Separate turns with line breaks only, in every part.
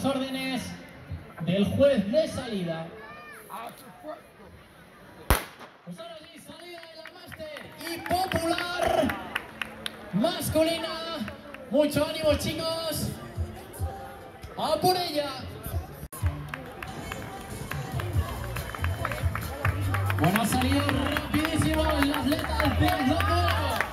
Órdenes del juez de salida. Pues ahora sí, salida de la máster y popular masculina. Mucho ánimo, chicos. ¡A por ella! Bueno, ha salido rapidísimo el atleta del triatlón.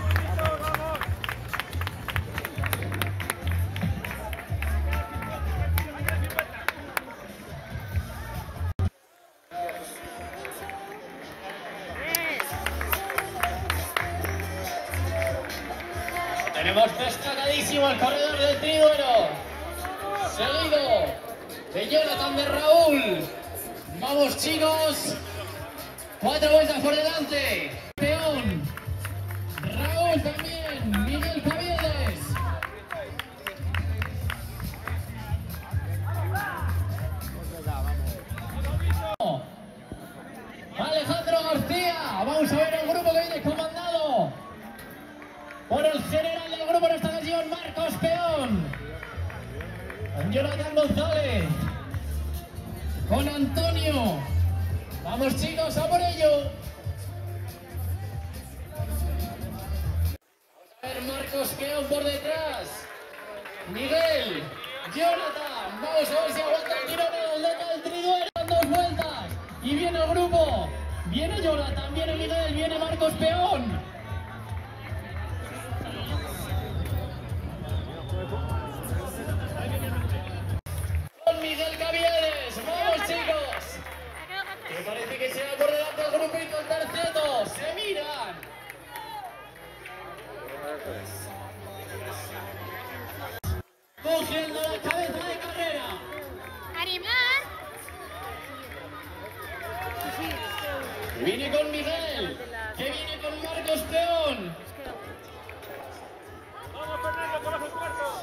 Tenemos destacadísimo el corredor del Triduero, seguido de Jonathan de Raúl. Vamos, chicos, 4 vueltas por delante. Peón, Raúl también, Miguel Caviedes. Alejandro García, vamos a ver el grupo que viene comandado por el general del grupo en esta ocasión, Marcos Peón, con Jonathan González, con Antonio. Vamos, chicos, a por ello. Vamos a ver Marcos Peón por detrás, Miguel, Jonathan. Vamos a ver si aguanta el tirón el atleta del Triduero. 2 vueltas y viene el grupo. Viene Jonathan, viene Miguel, viene Marcos Peón. Miguel Caviedes, vamos, chicos. Me parece que se va por delante el grupito, el terceto. Se miran. Cogiendo la cabeza de carrera.
¡Animar!
Que viene con Miguel. Que viene con Marcos Peón.
¡Vamos, Fernando, por el cuarto!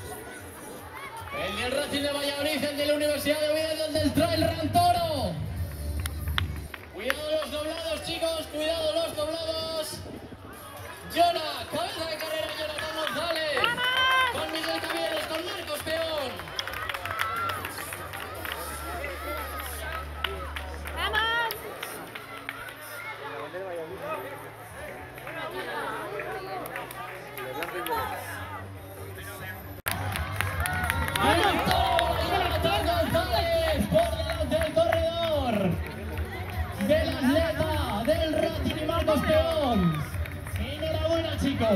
El del Racing de Valladolid, el de la Universidad de Oviedo, el del Trail Rantoro. Cuidado los doblados, chicos, cuidado los doblados. Jonah, cabeza de carrera, Jonathan González. Con Miguel Cavieres, con Marcos Peón.
¡Vamos!
Jonathan González por delante del corredor del atleta del Racing y Marcos Peón. Enhorabuena, chicos.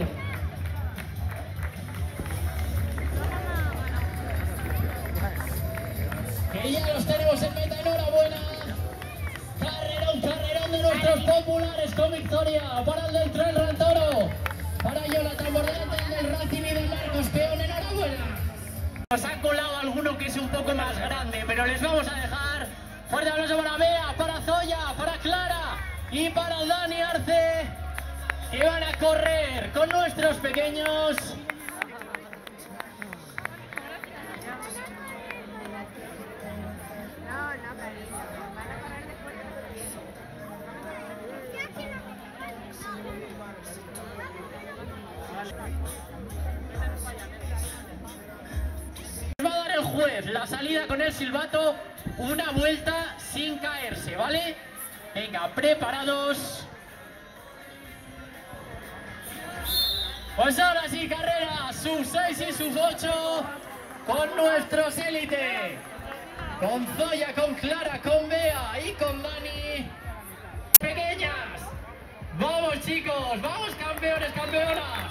Que ya los tenemos en meta. Enhorabuena. Carrerón de nuestros populares con victoria para el del Trail Rantoro. Para Jonathan por delante del Racing y del Marcos Peón. Enhorabuena. Nos ha colado alguno que es un poco más grande, pero les vamos a dejar. Fuerte aplauso para Bea, para Zoya, para Clara y para Dani Arce, que van a correr con nuestros pequeños. Va a dar el juez la salida con el silbato, una vuelta sin caerse, ¿vale? Venga, preparados. Pues ahora sí, carrera, sub 6 y sub 8 con nuestros élite. Con Zoya, con Clara, con Bea y con Dani. Pequeñas. Vamos, chicos, vamos, campeones, campeonas.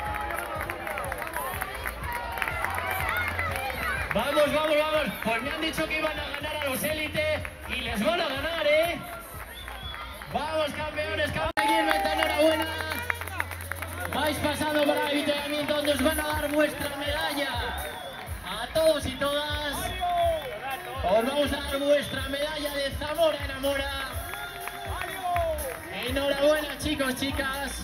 Vamos. Pues me han dicho que iban a ganar a los élite y les van a ganar, ¿eh? Vamos, campeones, campeones, enhorabuena. Vais pasando por el avituallamiento donde os van a dar vuestra medalla. A todos y todas os vamos a dar vuestra medalla de Zamora Enamora. Enhorabuena, chicos, chicas.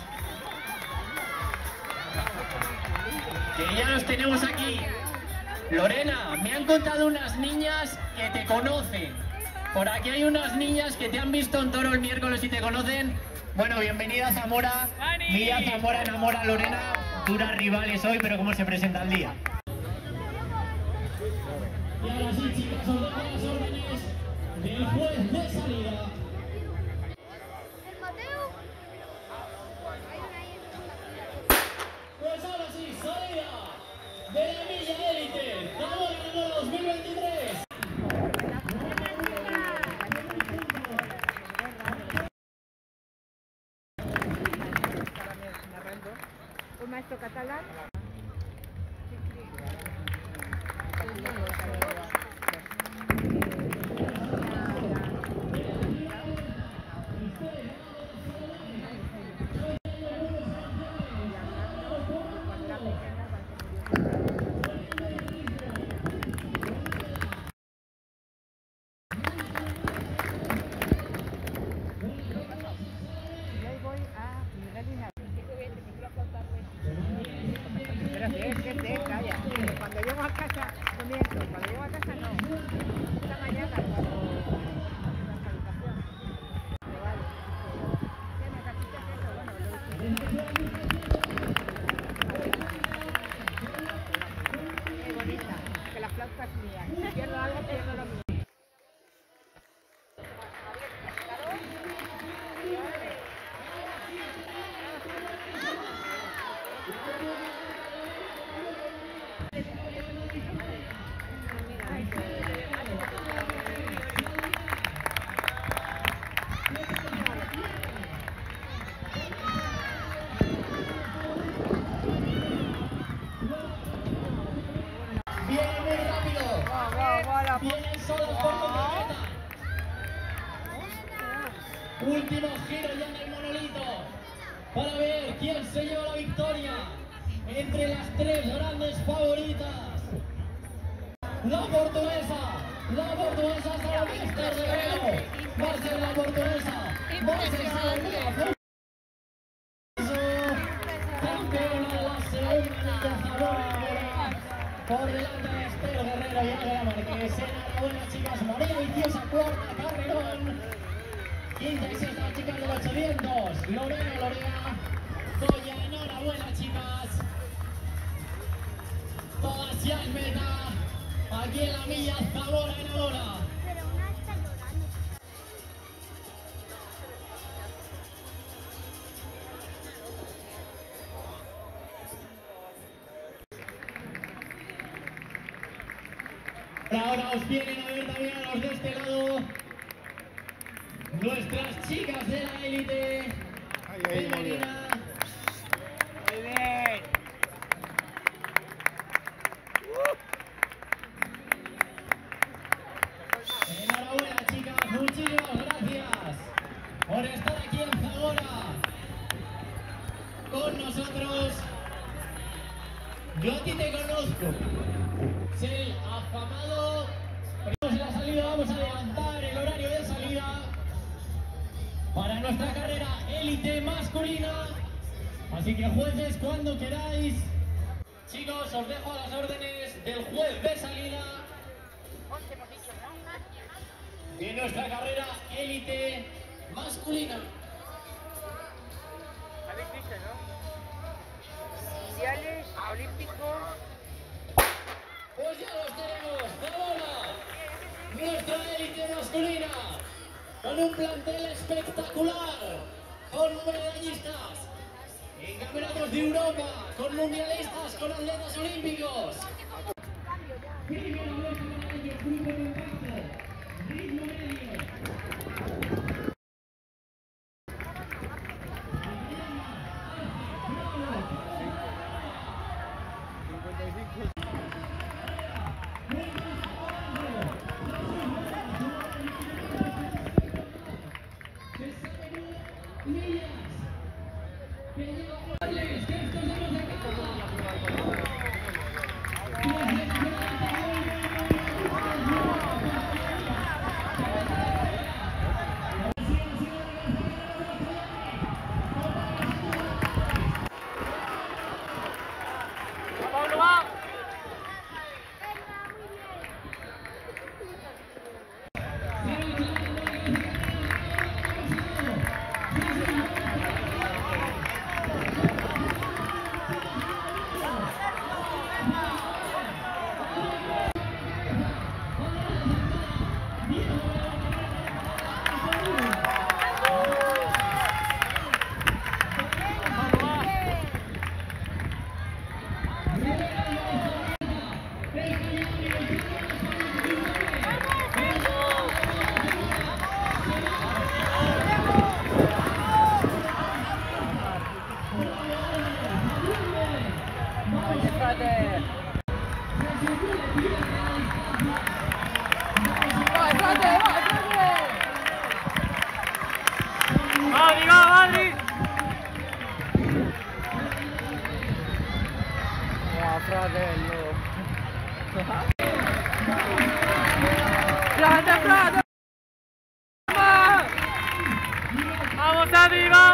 Que ya los tenemos aquí. Lorena, me han contado unas niñas que te conocen. Por aquí hay unas niñas que te han visto en Toro el miércoles y te conocen. Bueno, bienvenida a Zamora. Mira, Zamora enamora a Lorena. Duras rivales hoy, pero ¿cómo se presenta el día? Y ahora Chicas, os dejo las órdenes del juez de salida. Pues ahora sí, salida de la Milla Élite, Zamora Enhola 2023.
Un maestro catalán. Cuando llego a casa, no miento, cuando llego a casa no. Esta mañana cuando la salutación. Pero vale, tiene casita que eso, bueno, muy bonita, que la flauta es mía. Si pierdo algo, pierdo lo mío.
Vienen muy rápido. Vienen solos por completa. Último giro ya en el monolito para ver quién se lleva la victoria entre las tres grandes favoritas. La portuguesa Esther Guerrero, va a ser la portuguesa, va a ser Salomé, campeona de la segunda Liga Zamora Enhola, por delante de Esther Guerrero y Ángela Márquez. Enhorabuena, chicas. María Viciosa, cuarta, carrerón. Quinta y sexta, chicas del 800. Lorea, Goya, enhorabuena, chicas. Todas ya en meta. Aquí en la Milla Zamora Enhola. Ahora os vienen a ver también a los de este lado nuestras chicas de la élite femenina.
Muy bien.
Enhorabuena, chicas, muchísimas gracias por estar aquí en Zamora con nosotros. Yo a ti te conozco. Sí, afamado. En la salida vamos a levantar el horario de salida para nuestra carrera élite masculina. Así que jueces, cuando queráis. Chicos, os dejo a las órdenes del juez de salida de nuestra carrera élite masculina.
Habéis visto, ¿no? Mundiales, olímpicos.
Pues ya los tenemos, Zamora, nuestra élite masculina, con un plantel espectacular, con medallistas en campeonatos de Europa, con mundialistas, con atletas olímpicos. Ritmo medio.
¡Vamos arriba!